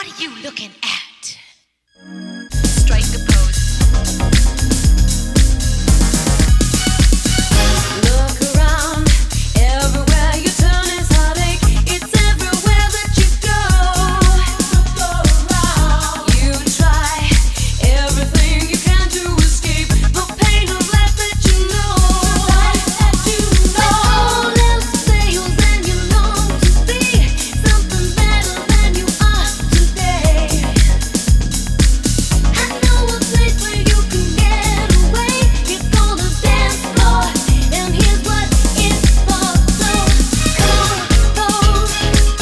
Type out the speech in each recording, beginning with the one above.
What are you looking at? Strike a pose. Look around, everywhere you turn is heartache. It's everywhere that you go. Look around, you try everything you can to escape the pain of life that you know. When all else fails and you long to be something better than you are today, I know a place where you can get away. It's called a dance floor, and here's what it's for. So compose,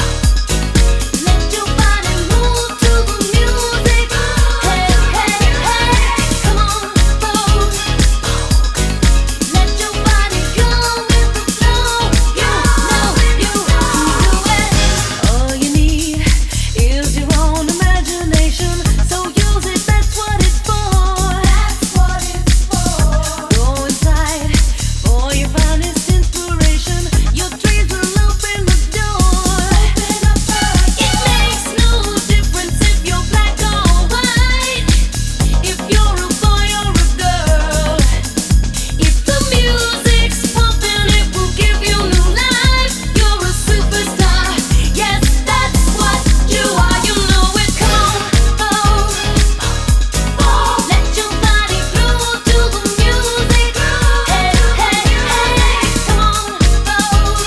let your body move to the music. Hey, hey, hey, come on, pose. Let your body go with the flow. You know you can do it. All you need is your own imagination, so use it. That's what it's for. That's what it's for. Go inside for your finest inspiration. Your dreams will open the door. It makes no difference if you're black or white, if you're a boy or a girl. If the music's pumping, it will give you new life. You're a superstar. Yes, that's what you are. You know it. Compose, let your body flow to the music. Hey, hey, hey, come on, pose.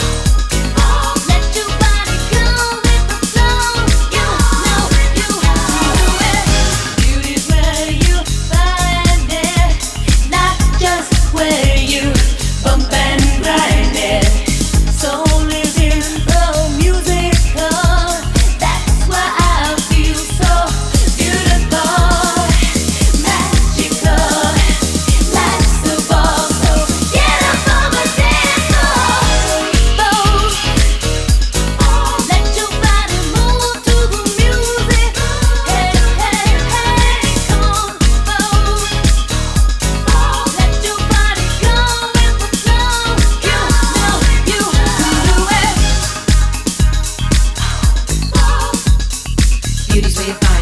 Let your body go with the flow. You know you can do it. Beauty's where you find it, not just where you bump and grind it. Soul is in the music. That's why I feel so beautiful, magical. Life's a ball, so get up on the dance floor. Pose, let your body move to the music. Hey, hey, hey, come on, pose. Let your body go with the flow. You know you can do it. Beauty's where you find